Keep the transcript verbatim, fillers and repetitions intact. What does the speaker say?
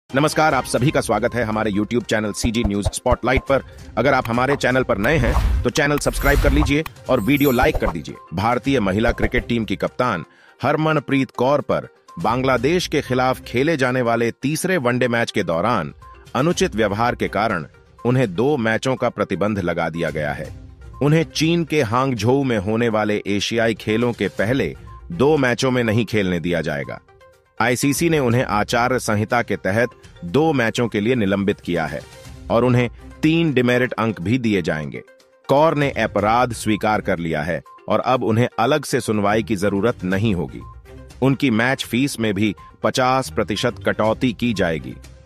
नमस्कार, आप सभी का स्वागत है हमारे YouTube channel CG news spotlight पर। अगर आप हमारे चैनल पर नए हैं तो चैनल सब्सक्राइब कर लीजिए और वीडियो लाइक कर दीजिए। भारतीय महिला क्रिकेट टीम की कप्तान हरमनप्रीत कौर पर बांग्लादेश के खिलाफ खेले जाने वाले तीसरे वनडे मैच के दौरान अनुचित व्यवहार के कारण उन्हें दो मैचों का प्रतिबंध लगा दिया गया है। उन्हें चीन के हांगझोउ में होने वाले एशियाई खेलों के पहले दो मैचों में नहीं खेलने दिया जाएगा। आईसीसी ने उन्हें आचार संहिता के तहत दो मैचों के लिए निलंबित किया है और उन्हें तीन डिमेरिट अंक भी दिए जाएंगे। कौर ने अपराध स्वीकार कर लिया है और अब उन्हें अलग से सुनवाई की जरूरत नहीं होगी। उनकी मैच फीस में भी पचास प्रतिशत कटौती की जाएगी।